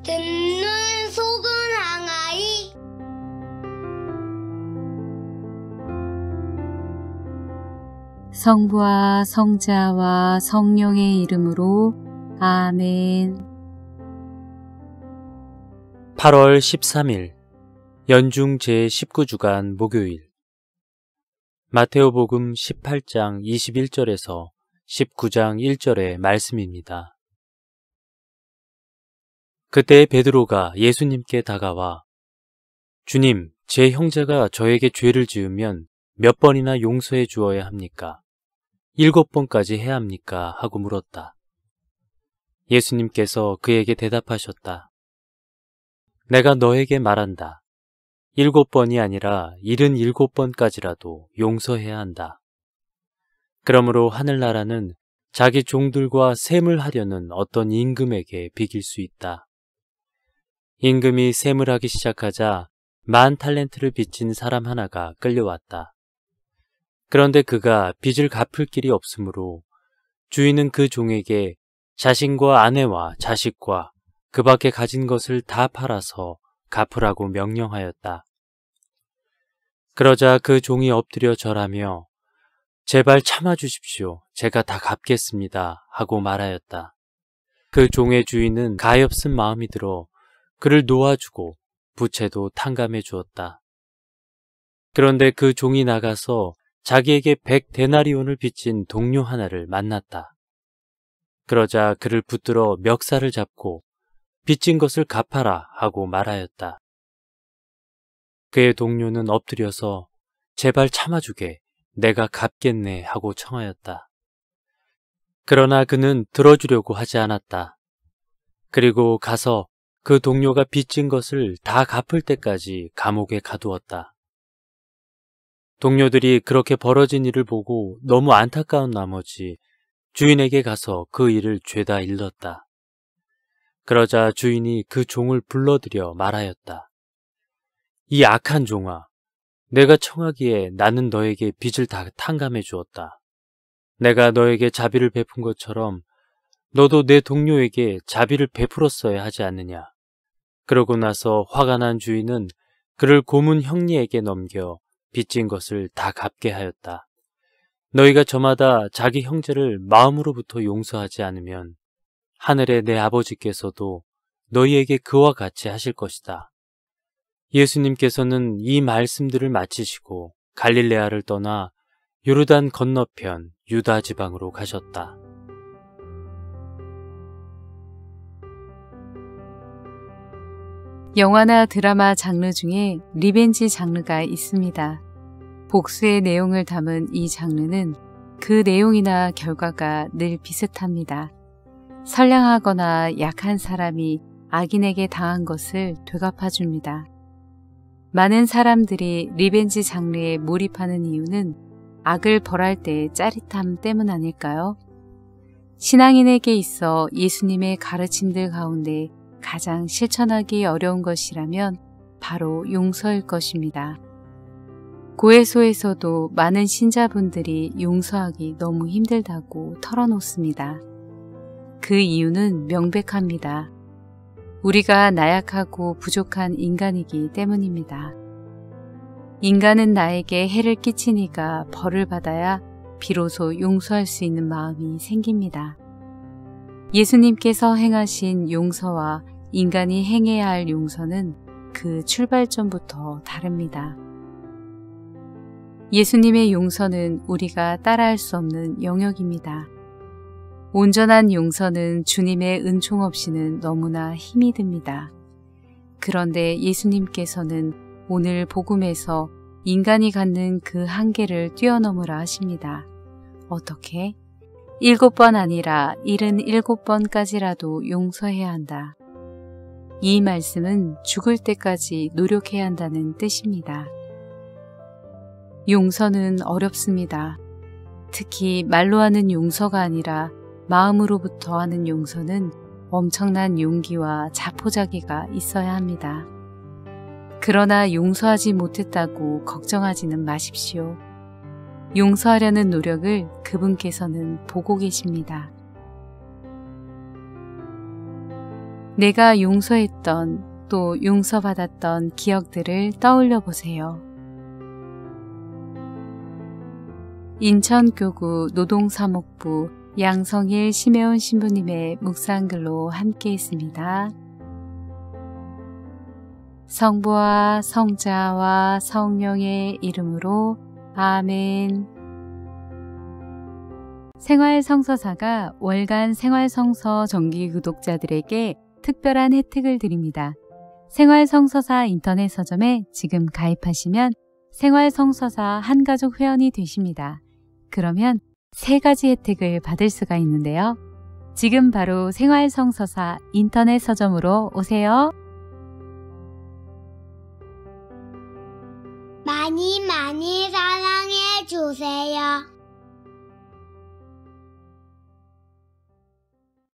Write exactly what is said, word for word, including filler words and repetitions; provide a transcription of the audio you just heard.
듣는 속은 항아리. 성부와 성자와 성령의 이름으로 아멘. 팔월 십삼일 연중 제십구 주간 목요일. 마테오복음 십팔 장 이십일 절에서 십구 장 일 절의 말씀입니다. 그때 베드로가 예수님께 다가와 주님, 제 형제가 저에게 죄를 지으면 몇 번이나 용서해 주어야 합니까? 일곱 번까지 해야 합니까? 하고 물었다. 예수님께서 그에게 대답하셨다. 내가 너에게 말한다. 일곱 번이 아니라 일흔일곱 번까지라도 용서해야 한다. 그러므로 하늘나라는 자기 종들과 셈을 하려는 어떤 임금에게 비길 수 있다. 임금이 셈을 하기 시작하자 만 탈렌트를 빚진 사람 하나가 끌려왔다. 그런데 그가 빚을 갚을 길이 없으므로 주인은 그 종에게 자신과 아내와 자식과 그 밖에 가진 것을 다 팔아서 갚으라고 명령하였다. 그러자 그 종이 엎드려 절하며 제발 참아주십시오. 제가 다 갚겠습니다. 하고 말하였다. 그 종의 주인은 가엾은 마음이 들어 그를 놓아주고 부채도 탕감해 주었다. 그런데 그 종이 나가서 자기에게 백 데나리온을 빚진 동료 하나를 만났다. 그러자 그를 붙들어 멱살을 잡고 빚진 것을 갚아라 하고 말하였다. 그의 동료는 엎드려서 제발 참아주게, 내가 갚겠네 하고 청하였다. 그러나 그는 들어주려고 하지 않았다. 그리고 가서 그 동료가 빚진 것을 다 갚을 때까지 감옥에 가두었다. 동료들이 그렇게 벌어진 일을 보고 너무 안타까운 나머지 주인에게 가서 그 일을 죄다 일렀다. 그러자 주인이 그 종을 불러들여 말하였다. 이 악한 종아, 내가 청하기에 나는 너에게 빚을 다 탕감해 주었다. 내가 너에게 자비를 베푼 것처럼 너도 내 동료에게 자비를 베풀었어야 하지 않느냐. 그러고 나서 화가 난 주인은 그를 고문 형리에게 넘겨 빚진 것을 다 갚게 하였다. 너희가 저마다 자기 형제를 마음으로부터 용서하지 않으면 하늘의 내 아버지께서도 너희에게 그와 같이 하실 것이다. 예수님께서는 이 말씀들을 마치시고 갈릴레아를 떠나 요르단 건너편 유다 지방으로 가셨다. 영화나 드라마 장르 중에 리벤지 장르가 있습니다. 복수의 내용을 담은 이 장르는 그 내용이나 결과가 늘 비슷합니다. 선량하거나 약한 사람이 악인에게 당한 것을 되갚아줍니다. 많은 사람들이 리벤지 장르에 몰입하는 이유는 악을 벌할 때의 짜릿함 때문 아닐까요? 신앙인에게 있어 예수님의 가르침들 가운데 가장 실천하기 어려운 것이라면 바로 용서일 것입니다. 고해소에서도 많은 신자분들이 용서하기 너무 힘들다고 털어놓습니다. 그 이유는 명백합니다. 우리가 나약하고 부족한 인간이기 때문입니다. 인간은 나에게 해를 끼치니까 벌을 받아야 비로소 용서할 수 있는 마음이 생깁니다. 예수님께서 행하신 용서와 인간이 행해야 할 용서는 그 출발점부터 다릅니다. 예수님의 용서는 우리가 따라할 수 없는 영역입니다. 온전한 용서는 주님의 은총 없이는 너무나 힘이 듭니다. 그런데 예수님께서는 오늘 복음에서 인간이 갖는 그 한계를 뛰어넘으라 하십니다. 어떻게? 일곱 번 아니라 일흔일곱 번까지라도 용서해야 한다. 이 말씀은 죽을 때까지 노력해야 한다는 뜻입니다. 용서는 어렵습니다. 특히 말로 하는 용서가 아니라 마음으로부터 하는 용서는 엄청난 용기와 자포자기가 있어야 합니다. 그러나 용서하지 못했다고 걱정하지는 마십시오. 용서하려는 노력을 그분께서는 보고 계십니다. 내가 용서했던 또 용서받았던 기억들을 떠올려 보세요. 인천교구 노동사목부 양성일 심혜원 신부님의 묵상글로 함께 있습니다. 성부와 성자와 성령의 이름으로 아멘. 생활성서사가 월간 생활성서 정기 구독자들에게 특별한 혜택을 드립니다. 생활성서사 인터넷 서점에 지금 가입하시면 생활성서사 한가족 회원이 되십니다. 그러면 세 가지 혜택을 받을 수가 있는데요. 지금 바로 생활성서사 인터넷 서점으로 오세요. 많이 많이 사랑해 주세요.